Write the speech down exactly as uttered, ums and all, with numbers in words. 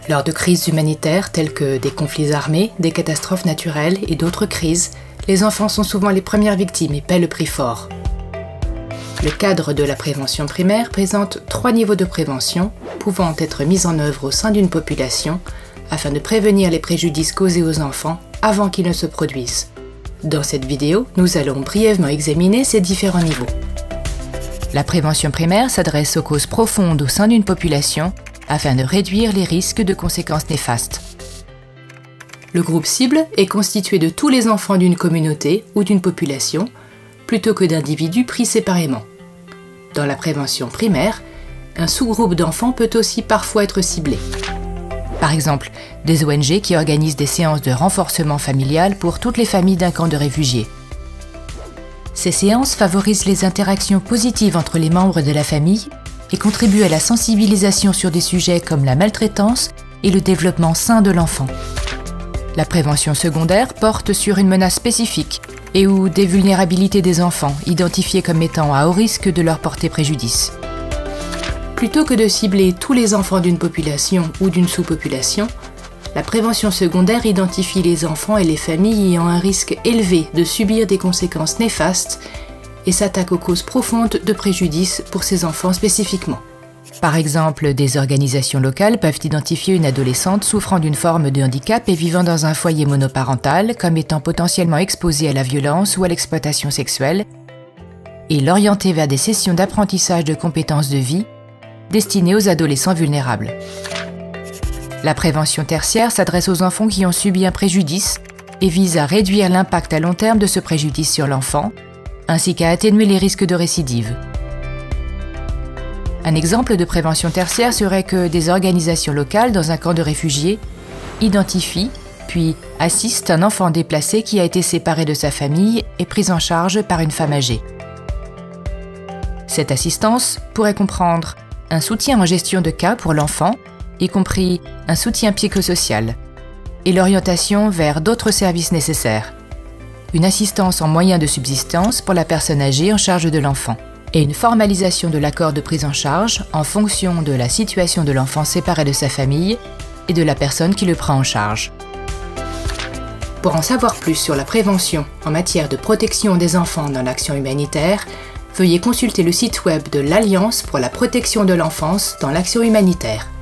Lors de crises humanitaires telles que des conflits armés, des catastrophes naturelles et d'autres crises, les enfants sont souvent les premières victimes et paient le prix fort. Le cadre de la prévention primaire présente trois niveaux de prévention pouvant être mis en œuvre au sein d'une population afin de prévenir les préjudices causés aux enfants avant qu'ils ne se produisent. Dans cette vidéo, nous allons brièvement examiner ces différents niveaux. La prévention primaire s'adresse aux causes profondes au sein d'une population afin de réduire les risques de conséquences néfastes. Le groupe cible est constitué de tous les enfants d'une communauté ou d'une population, plutôt que d'individus pris séparément. Dans la prévention primaire, un sous-groupe d'enfants peut aussi parfois être ciblé. Par exemple, des O N G qui organisent des séances de renforcement familial pour toutes les familles d'un camp de réfugiés. Ces séances favorisent les interactions positives entre les membres de la famille et contribuent à la sensibilisation sur des sujets comme la maltraitance et le développement sain de l'enfant. La prévention secondaire porte sur une menace spécifique et ou des vulnérabilités des enfants, identifiés comme étant à haut risque de leur porter préjudice. Plutôt que de cibler tous les enfants d'une population ou d'une sous-population, la prévention secondaire identifie les enfants et les familles ayant un risque élevé de subir des conséquences néfastes et s'attaque aux causes profondes de préjudice pour ces enfants spécifiquement. Par exemple, des organisations locales peuvent identifier une adolescente souffrant d'une forme de handicap et vivant dans un foyer monoparental comme étant potentiellement exposée à la violence ou à l'exploitation sexuelle et l'orienter vers des sessions d'apprentissage de compétences de vie destinées aux adolescents vulnérables. La prévention tertiaire s'adresse aux enfants qui ont subi un préjudice et vise à réduire l'impact à long terme de ce préjudice sur l'enfant, ainsi qu'à atténuer les risques de récidive. Un exemple de prévention tertiaire serait que des organisations locales dans un camp de réfugiés identifient, puis assistent un enfant déplacé qui a été séparé de sa famille et pris en charge par une femme âgée. Cette assistance pourrait comprendre un soutien en gestion de cas pour l'enfant, y compris un soutien psychosocial, et l'orientation vers d'autres services nécessaires, une assistance en moyens de subsistance pour la personne âgée en charge de l'enfant, et une formalisation de l'accord de prise en charge en fonction de la situation de l'enfant séparé de sa famille et de la personne qui le prend en charge. Pour en savoir plus sur la prévention en matière de protection des enfants dans l'action humanitaire, veuillez consulter le site web de l'Alliance pour la protection de l'enfance dans l'action humanitaire.